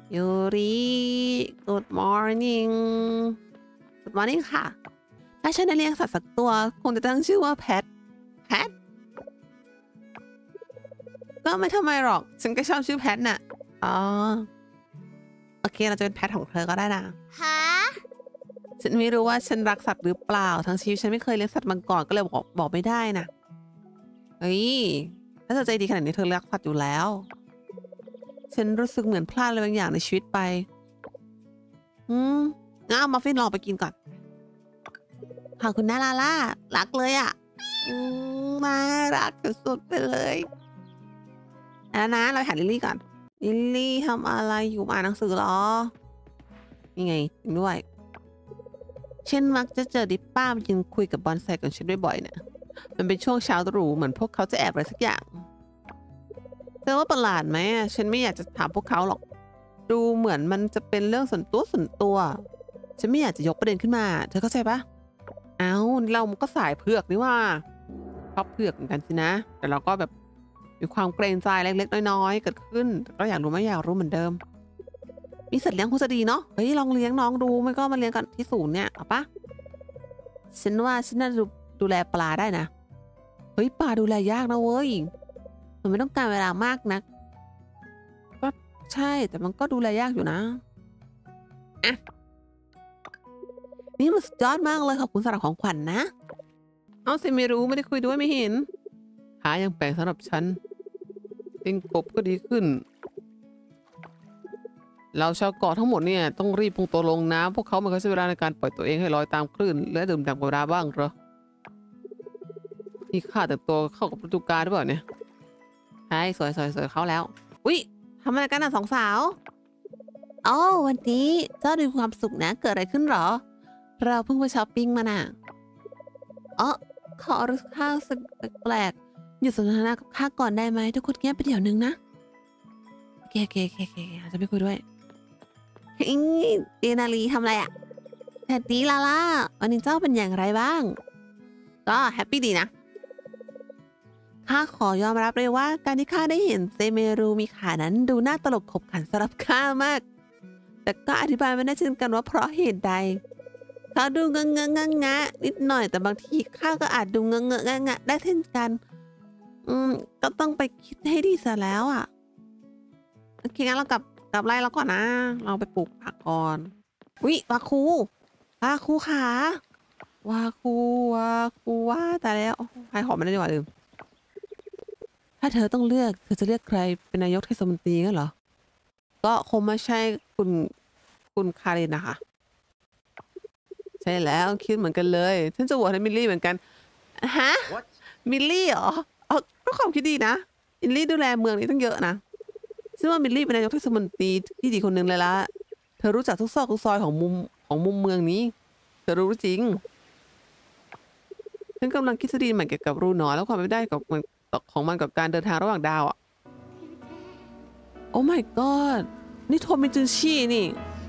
ยูริ Good morning Good morning ค่ะ ถ้าฉันได้เลี้ยงสัตว์สักตัวคงจะตั้งชื่อว่าแพทก็ไม่ทำไมหรอกฉันก็ชอบชื่อแพทน่ะอ๋อโอเคเราจะเป็นแพทของเธอก็ได้นะฮะฉันไม่รู้ว่าฉันรักสัตว์หรือเปล่าทั้งชีวิตฉันไม่เคยเลี้ยงสัตว์มาก่อนก็เลยบอกไม่ได้นะเฮ้ยถ้าเธอใจดีขนาดนี้เธอรักสัตว์อยู่แล้วฉันรู้สึกเหมือนพลาดอะไรบางอย่างในชีวิตไปงั้นเอามัฟฟินลองไปกินก่อนค่ะคุณนาลาล่ารักเลยอ่ะน่ารักสุดๆไปเลยแล้วนะเราหาลิลลี่ก่อนลิลลี่ทำอะไรอยู่อ่านหนังสือหรอนี่ไงจริงด้วยฉันมักจะเจอดิป้ามันยืนคุยกับบอนไซของฉันบ่อยๆเนี่ยมันเป็นช่วงเช้าตรู่เหมือนพวกเขาจะแอบอะไรสักอย่างเธอว่าประหลาดไหมฉันไม่อยากจะถามพวกเขาหรอกดูเหมือนมันจะเป็นเรื่องส่วนตัวฉันไม่อยากจะยกประเด็นขึ้นมาเธอเข้าใจปะเราก็สายเผือกนี่ว่าชอบเผือกเหมือนกันสินะแต่เราก็แบบมีความเกรงใจเล็กๆน้อยๆเกิดขึ้นก็อยากรู้ไม่อยากรู้เหมือนเดิมมีสัตว์เลี้ยงคงจะดีเนาะเฮ้ยลองเลี้ยงน้องดูไม่ก็มาเลี้ยงกันที่ศูนย์เนี่ยเอาปะฉันว่าฉันน่าจะดูแลปลาได้นะเฮ้ยปลาดูแลยากนะเว้ยมันไม่ต้องการเวลามากนะก็ใช่แต่มันก็ดูแลยากอยู่นะอ่ะนี่มันสุดยอดมากเลยขอบคุณสำหรับของขวัญ นะเอาสิไม่รู้ไม่ได้คุยด้วยไม่เห็นหายังแปลกสำหรับฉันเองกบก็ดีขึ้นเราชาวเกาะทั้งหมดเนี่ยต้องรีบพุ่งตัวลงน้ำพวกเขาไม่เคยใช้เวลาในการปล่อยตัวเองให้ลอยตามคลื่นและดื่มด่ำกับเวลาบ้างเหรอนี่ข้าแต่งตัวเข้ากับฤดูกาลหรือเปล่าเนี่ยใช่สวยเขาแล้วอุ๊ยทำอะไรกันน่ะสองสาวอ๋อวันนี้เจ้าดูความสุขนะเกิดอะไรขึ้นหรอเราเพิ่งไปช้อปปิ้งมาน่ะอ๋อขอรู้ข้าสึกแปลกหยุดสนทนากับข้าก่อนได้ไหมทุกคนเงียบไปเดี๋ยวนึงนะโอเคจะไม่คุยด้วยเดนาลีทำอะไรอ่ะแฮปปี้ลาล่าวันนี้เจ้าเป็นอย่างไรบ้างก็แฮปปี้ดีนะข้าขอยอมรับเลยว่าการที่ข้าได้เห็นเซเมรูมีขานั้นดูน่าตลกขบขันสำหรับข้ามากแต่ก็อธิบายไม่ได้เช่นกันว่าเพราะเหตุใดเขาดูเงงะนิดหน่อยแต่บางทีข้าก็อาจดูเงะได้เช่นกันก็ต้องไปคิดให้ดีซะแล้วอ่ะโอเคงั้นเรากลับไล่แล้วก่อนนะเราไปปลูกผักก่อนวิวาคูขาวาคูว่าแต่แล้วใครขอไม่ได้ดีกว่าลืมถ้าเธอต้องเลือกเธอจะเลือกใครเป็นนายกเทศมนตรีงั้นเหรอก็คงไม่ใช่คุณคารินนะคะใช่แล้วคิดเหมือนกันเลยฉันจะโหวตให้มิลลี่เหมือนกันฮะ มิลลี่เหรอก็ความคิดดีนะมิลลี่ดูแลเมืองนี้ตั้งเยอะนะซึ่งว่ามิลลี่เป็นนายกเทศมนตรีที่ดีคนหนึ่งเลยละเธอรู้จักทุกซอกทุกซอยของมุมเมืองนี้เธอรู้จริงฉันกำลังคิดทฤษฎีใหม่เกี่ยวกับรูหนอนแล้วความเป็นไปได้ของมันกับการเดินทางระหว่างดาวอ่ะโอ้ my god นี่โทมิจุนชินี่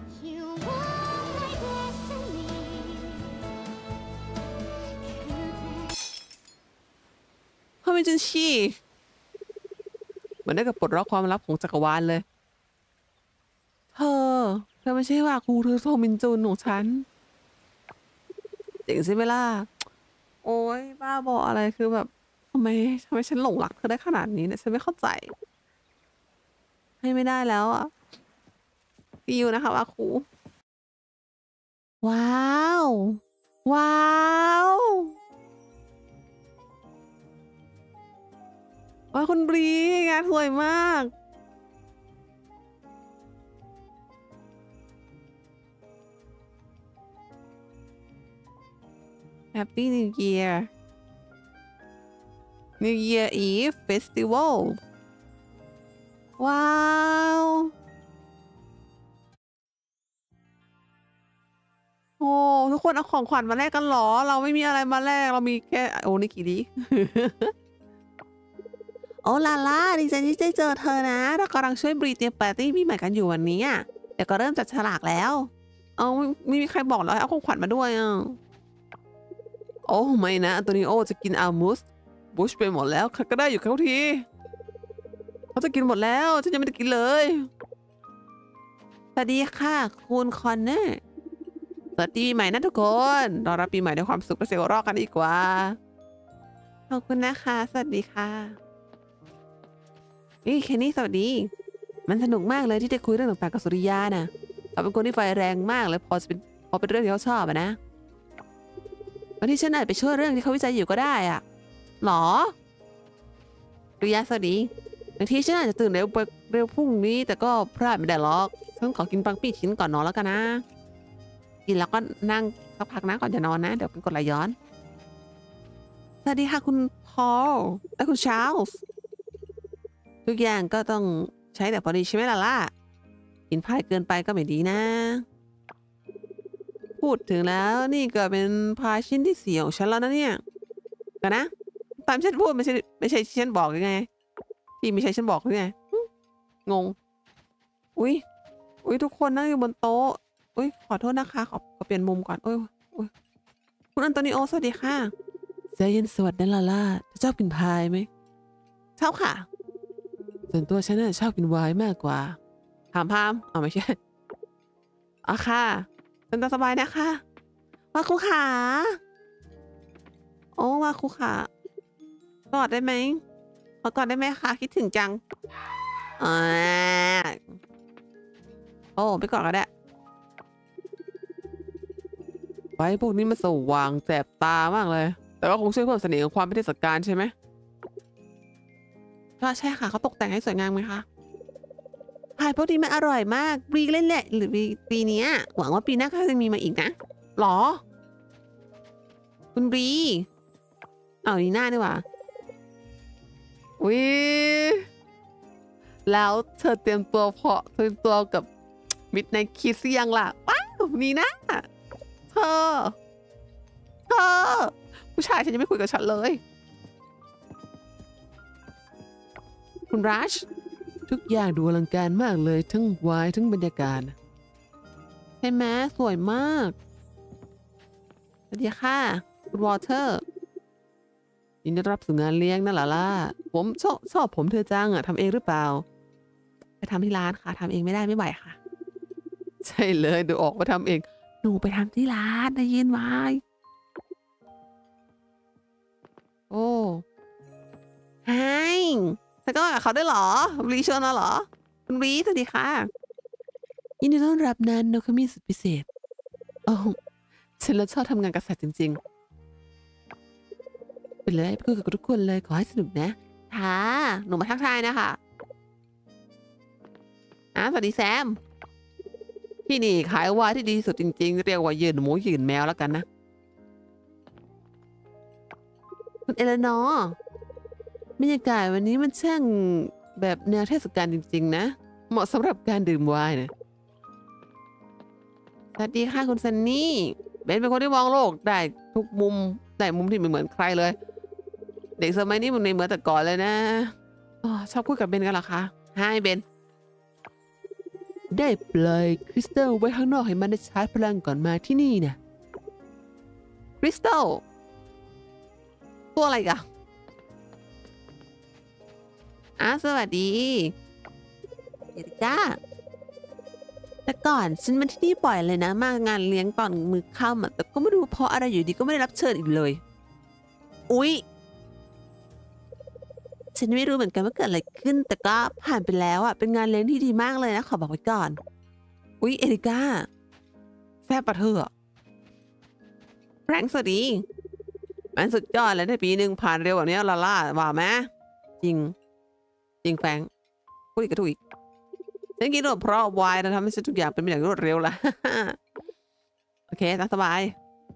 โทมิจุนชิเหมือนได้กับปลดล็อกความลับของจักรวาลเลยเธอไม่ใช่ว่าครูเธอโทมินจุนของฉันเจ๋งใช่ไหมล่ะโอ้ยบ้าบออะไรคือแบบทำไมฉันหลงรักเธอได้ขนาดนี้เนี่ยฉันไม่เข้าใจให้ไม่ได้แล้วอ่ะฟิวนะคะว่าครูว้าวว่าคุณบรีงานสวยมากHappy New Year Eve Festival ว้าวโอ้ทุกคนเอาของขวัญมาแลกกันหรอเราไม่มีอะไรมาแลกเรามีแค่โอ้นี่กี่ดีโอ้ลาล่าดีใจที่ได้เจอเธอนะเรากำลังช่วยบรีเตรียมปาร์ตี้ปีใหม่กันอยู่วันนี้เดี๋ยวก็เริ่มจัดฉลากแล้วเอาไม่มีใครบอกเราให้เอาของขวัญมาด้วยโอ้ไม่นะอันโตนิโอจะกินอัลมูสบุชไปหมดแล้วใครก็ได้อยู่เข้าทีเขาจะกินหมดแล้วฉันยังไม่ได้กินเลยสวัสดีค่ะคุณคอนเนอร์สวัสดีปีใหม่นะทุกคนรอรับปีใหม่ด้วยความสุขและเสียงหัวเราะกันดีกว่าขอบคุณนะคะสวัสดีค่ะแคนนี่สวัสดีมันสนุกมากเลยที่ได้คุยเรื่องต่างๆกับสุริยาน่ะเขาเป็นคนที่ไฟแรงมากเลยพอเป็นเรื่องที่เขาชอบอะนะวันที่ฉันอาจไปช่วยเรื่องที่เขาวิจัยอยู่ก็ได้อ่ะหรอสุริยาสวัสดีบางทีฉันอาจจะตื่นเร็วพรุ่งนี้แต่ก็พลาดไม่ได้หรอกฉันขอกินปังปี้ชิ้นก่อนนอนแล้วกันนะกินแล้วก็นั่งสักพักนะก่อนจะนอนนะเดี๋ยวเป็นกดไหลย้อนสวัสดีค่ะคุณพอลและคุณชาร์ลส์ทุกอย่างก็ต้องใช้แต่พอดีใช่ไหมล่ะกินพายเกินไปก็ไม่ดีนะพูดถึงแล้วนี่ก็เป็นพายชิ้นที่4ของฉันแล้วนะเนี่ยกันนะตามฉันพูดไม่ใช่ที่ฉันบอกยังไงที่ไม่ใช่ฉันบอกหรือไงงงอุ้ยทุกคนนั่งอยู่บนโต๊ะอุ้ยขอโทษนะคะขอเปลี่ยนมุมก่อนอุ้ยคุณอันโตนิโอสวัสดีค่ะใจเย็นสวัสดีลาล่าชอบกินพายไหมชอบค่ะส่วนตัวฉันน่ะชอบกินไวน์มากกว่าถามพามไม่ใช่อ๋อค่ะเป็นตัวสบายนะคะว่าครูขาโอ้ว่าครูขากอดได้ไหมขอกอดได้ไหมคะคิดถึงจังโอ้ไปกอดก็ได้ไฟพวกนี้มันสว่างแสบตามากเลยแต่ว่าคงช่วยเพิ่มเสน่ห์ของความเป็นเทศกาลใช่ไหมก็ใช่ค่ะเขาตกแต่งให้สวยงามไหมคะพายพวกนี้มันอร่อยมากปีเล่นแหละหรือปีนี้หวังว่าปีหน้าก็จะมีมาอีกนะหรอคุณบีนีหน้าดีกว่าวิแล้วเธอเตรียมตัวกับมิดในคิสยังล่ะว้าวนีหน้าเธอผู้ชายฉันยังไม่คุยกับฉันเลยคุณรัชทุกอย่างดูอลังการมากเลยทั้งไวน์ทั้งบรรยากาศใช่ไหมสวยมากสวัสดีค่ะคุณวอเตอร์ยินดีต้อนรับสู่งานเลี้ยงนั่นแหละล่ะผมชอบผมเธอจังทำเองหรือเปล่าไปทำที่ร้านค่ะทำเองไม่ได้ไม่ไหวค่ะใช่เลยเดี๋ยวออกมาทำเองหนูไปทำที่ร้านได้ยินไหมโอ้ไฮแล้วก็กับเขาได้หรอรีชวนมาหรอคุณรีสวัสดีค่ะยินดีต้อนรับนั้นนกขมิ้นสุดพิเศษโอ้ฉันแล้วชอบทำงานกับสัตว์จริงๆไปเลยไปคุยกับทุกคนเลยขอให้สนุกนะค่ะหนูมาทักทายนะคะสวัสดีแซมที่นี่ขายวายที่ดีสุดจริงๆเรียกว่ายืนหมูยืนแมวแล้วกันนะคุณเอเลนอร์บรรยากาศวันนี้มันช่างแบบแนวเทศกาลจริงๆนะเหมาะสำหรับการดื่มไวน์นะสวัสดีค่ะคุณซันนี่เบนเป็นคนที่มองโลกได้ทุกมุมได้มุมที่ไม่เหมือนใครเลยเด็กสมัยนี้มันไม่เหมือนแต่ก่อนเลยนะชอบคุยกับเบนกันเหรอคะไฮเบนได้ปล่อยคริสตัลไว้ข้างนอกให้มันได้ชาร์จพลังก่อนมาที่นี่นะคริสตัลตัวอะไรกันสวัสดีเอริก้าแต่ก่อนฉันมาที่นี่บ่อยเลยนะมางานเลี้ยงตอนมื้อค่ำแต่ก็ไม่รู้เพราะอะไรอยู่ดีก็ไม่ได้รับเชิญอีกเลยอุ๊ยฉันไม่รู้เหมือนกันว่าเกิดอะไรขึ้นแต่ก็ผ่านไปแล้วเป็นงานเลี้ยงที่ดีมากเลยนะขอบอกไว้ก่อนอุ๊ยเอริก้าแซ่บปะเธอแฟรงค์สวัสดีมันสุดยอดเลยในปีหนึ่งผ่านเร็วแบบนี้ล่าว่าไหมจริงแฟรงค์พูดอีกก็ถูกอีกฉันคิดว่าเพราะวายนะทำให้ฉันทุกอย่างเป็นไปอย่างรวดเร็วละโอเคตามสบาย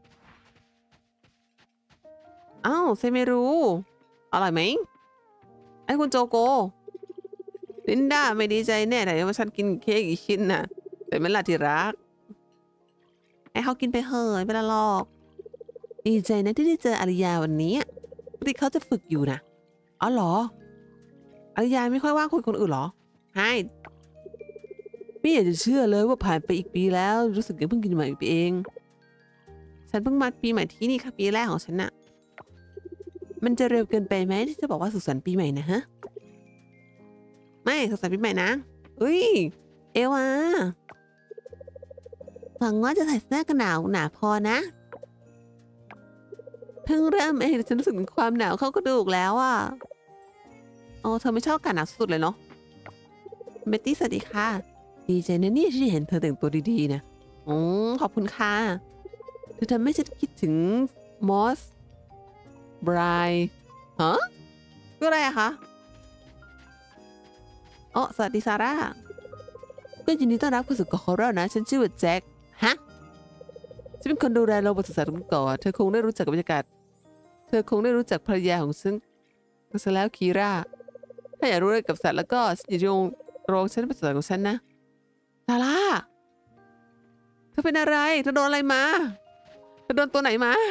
เซไม่รู้อร่อยไหมไอ้คุณโจโกลินดาไม่ดีใจแน่แต่ว่าฉันกินเค้กอีกชิ้นน่ะแต่ไม่ละที่รักให้เขากินไปเหอะไม่ละหรอกดีใจนะที่ได้เจออาริยาวันนี้ปกติเขาจะฝึกอยู่นะอ๋อเหรออาริยาไม่ค่อยว่างคุยคนอื่นหรอใช่ไม่อยากจะเชื่อเลยว่าผ่านไปอีกปีแล้วรู้สึกยังเพิ่งกินใหม่อีกปีเองฉันเพิ่งมาปีใหม่ที่นี่ค่ะปีแรกของฉันน่ะมันจะเร็วเกินไปไหมที่จะบอกว่าสุขสันต์ปีใหม่นะฮะไม่สุขสันต์ปีใหม่นะเอ้ยเอวาหวังว่าจะใส่เสื้อกันหนาวหนาพอนะเพิ่งเริ่มเองฉันรู้สึกถึงความหนาวเข้ากระดูกแล้วอ่ะโอ้เธอไม่ชอบอากาศหนาวสุดเลยเนาะเบตตี้สวัสดีค่ะดีใจนะเนี่ยที่เห็นเธอแต่งตัวดีๆนะขอบคุณค่ะเธอทำให้ฉันคิดถึงมอสบรายฮะก็อะไรอะคะอ๋อสวัสดีซาร่าก็ยินดีต้อนรับเข้าสู่เกาะของเรานะฉันชื่อว่าแจ็คฮะฉันเป็นคนดูแลโรงศึกษาตรงเกาะเธอคงได้รู้จักกับบรรยากาศเธอคงได้รู้จักภรรยาของฉันซะแล้วคีราถ้าอยากรู้เรื่องกับสัตว์แล้วก็อย่าโรงฉันเป็นสัตว์ของฉันนะซาร่าเธอเป็นอะไรเธอโดนอะไรมาเธอโดนตัวไหนมา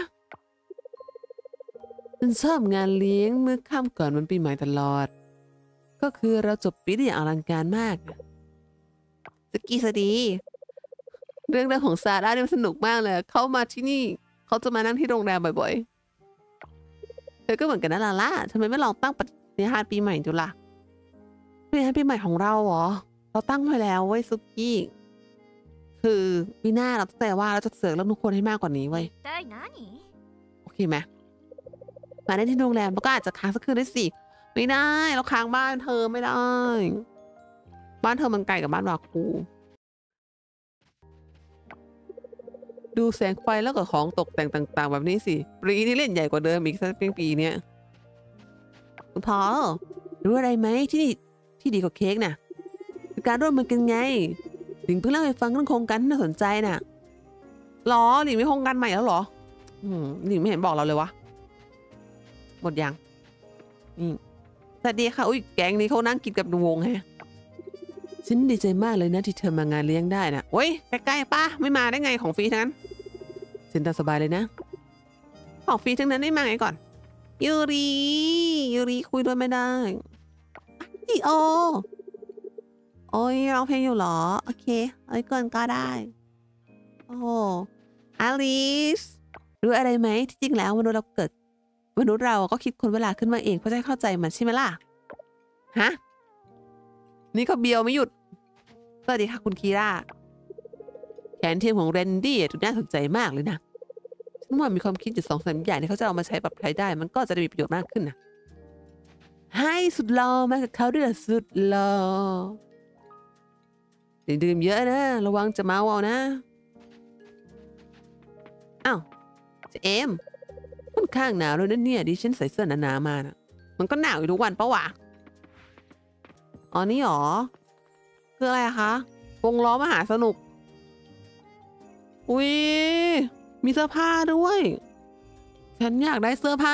ฉันชอบงานเลี้ยงเมื่อค่ำก่อนวันปีใหม่ตลอดก็คือเราจบปีได้อย่างอลังการมากสกีสดีเรื่องของซาร่าเนี่ยมันสนุกมากเลยเขามาที่นี่เขาจะมานั่งที่โรงแรมบ่อยๆเธอก็เหมือนกันนะลาล่าทำไมไม่ลองตั้งปฏิทินปีใหม่ดูล่ะปฏิทินปีใหม่ของเราเหรอเราตั้งไว้แล้วเว้ยซุกี้คือปีหน้าเราตั้งใจว่าเราจะเสิร์ฟเรื่องทุกคนให้มากกว่านี้เว้ยโอเคไหมมาได้ที่โรงแรมแล้วก็อาจจะค้างสักคืนได้สิไม่ได้เราค้างบ้านเธอไม่ได้บ้านเธอมันไกลกับบ้านวาคูดูแสงไฟแล้วก็ของตกแต่งต่างๆแบบนี้สิปีนี้เล่นใหญ่กว่าเดิมอีกสักปีเนี้ยคุณพ่อรู้อะไรไหมที่ดีกว่าเค้กน่ะคือการร่วมมือกันไงหลิงเพิ่งเล่าให้ฟังเรื่องโครงการที่น่าสนใจน่ะหรอหลิงมีโครงการใหม่แล้วหรอหลิงไม่เห็นบอกเราเลยวะหมดยังนี่สวัสดีค่ะอุ้ยแก๊งนี้เขานั่งกินกับวงแฮะฉันดีใจมากเลยนะที่เธอมางานเลี้ยงได้นะโอ้ยใกล้ๆป้าไม่มาได้ไงของฟรีทั้งนั้นฉันตามสบายเลยนะของฟรีทั้งนั้นได้มาไงก่อนยูริคุยด้วยไม่ได้จีโอโอ้ยร้องเพลงอยู่เหรอโอเคเอ้ยก่อนก็ได้โอ้อลิสรู้อะไรไหมที่จริงแล้วมนุษย์เราก็คิดคนเวลาขึ้นมาเองเพื่อให้เข้าใจมันใช่ไหมล่ะฮะนี่ก็เบียวไม่หยุดสวัสดีค่ะคุณคีราแผนเทียมของเรนดี้ดูน่าสนใจมากเลยนะฉันว่ามีความคิดอยู่2-3อย่างที่เขาจะเอามาใช้ปรับใช้ได้มันก็จะได้มีประโยชน์มากขึ้นนะให้สุดหล่อมากับเขาด้วยล่ะสุดหล่อดื่มเยอะนะระวังจะเมาเอานะอ้าวเจมค่อนข้างหนาวเลยนะเนี่ยดิฉันใส่เสื้อหนาๆมานะมันก็หนาวอยู่ทุกวันปะวะอ๋อนี่หรอคืออะไรคะวงล้อมหาสนุกอุ๊ยมีเสื้อผ้าด้วยฉันอยากได้เสื้อผ้า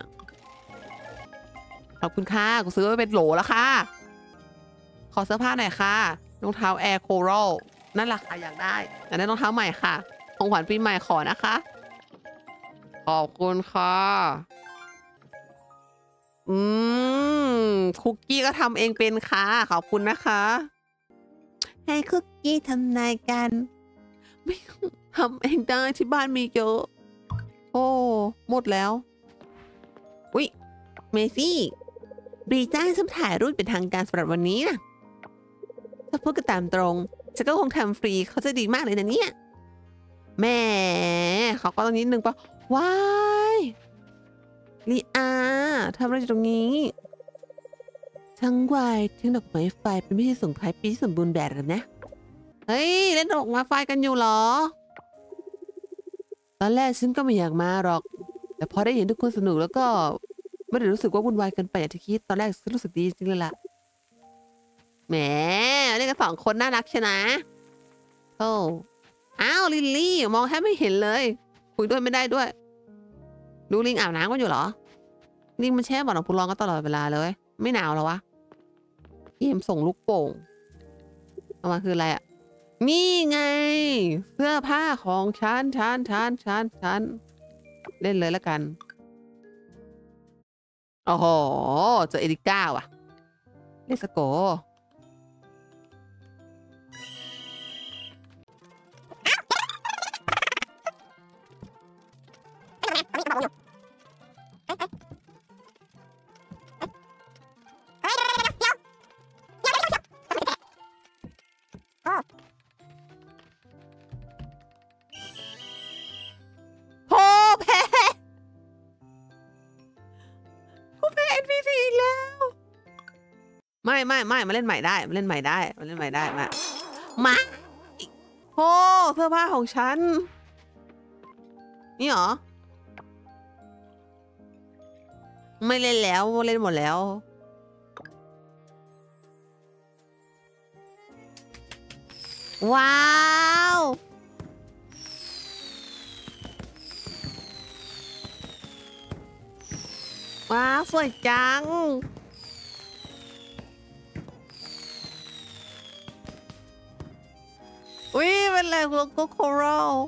ขอบคุณค่ะกูซื้อไปเป็นโหลแล้วค่ะขอเสื้อผ้าหน่อยค่ะรองเท้าแอร์โครัลนั่นแหละค่ะอยากได้รองเท้าใหม่ค่ะของขวัญปีใหม่ขอนะคะขอบคุณค่ะคุกกี้ก็ทำเองเป็นค่ะขอบคุณนะคะให้คุกกี้ทำนายกันไม่ทำเองได้ที่บ้านมีเยอะโอ้หมดแล้วอุ๊ยเมซี่รีจ้างฉันถ่ายรูปเป็นทางการสำหรับวันนี้นะถ้าพูดกันตามตรงฉันก็คงทำฟรีเขาจะดีมากเลยนะเนี่ยแม่เขาก็ต้องนิดนึงปะว้ายลีอาทำอะไรอยู่ตรงนี้ทั้งวายทั้งดอกไม้ไฟเป็นพิธีส่งท้ายปีที่สมบูรณ์แบบกันนะเฮ้ยเล่นดอกไม้ไฟกันอยู่เหรอตอนแรกฉันก็ไม่อยากมาหรอกแต่พอได้เห็นทุกคนสนุกแล้วก็ไม่ได้รู้สึกว่าวุ่นวายเกินไปอย่างที่คิดตอนแรกฉันรู้สึกดีจริงเลยล่ะแหมเล่นกัน2 คนน่ารักใช่ไหมโอ้อ้าวลิลลี่มองแทบไม่เห็นเลยคุยด้วยไม่ได้ด้วยดูลิงอาบน้ำกันอยู่เหรอลิงมันแช่บ่อน้ำพุร้อนก็ตลอดเวลาเลยไม่หนาวเหรอวะเกมส่งลูกโป่งเอามาคืออะไรอ่ะนี่ไงเสื้อผ้าของฉันเล่นเลยละกันโอ้โหเจอเอริก้าว่ะเลสโกไม่มาเล่นใหม่ได้มาเล่นใหม่ได้มาเล่นใหม่ได้มาโอ้เสื้อผ้าของฉันนี่เหรอไม่เล่นแล้วเล่นหมดแล้วว้าวว้าวสวยจังอุ้ยเป็นอะไรโลโก้โครัล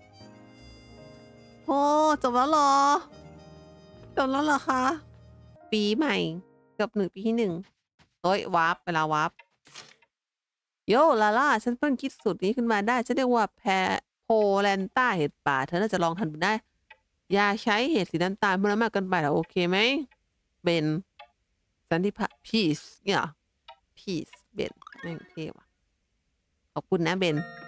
โอ้จบแล้วเหรอจบแล้วเหรอคะปีใหม่กับ1 ปีที่1เฮ้ยวาร์ปเวลาวาร์ปโยลาล่าฉันเพิ่งคิดสูตรนี้ขึ้นมาได้ฉันเรียกว่าโพแลนต้าเห็ดป่าเธอน่าจะลองทำดูได้อย่าใช้เห็ดสีน้ำตาลมันมากเกินไปหรอโอเคไหมเบนสันติภาพพีซเนี่ยพีซเบนแม่งเท่ว่ะขอบคุณนะเบน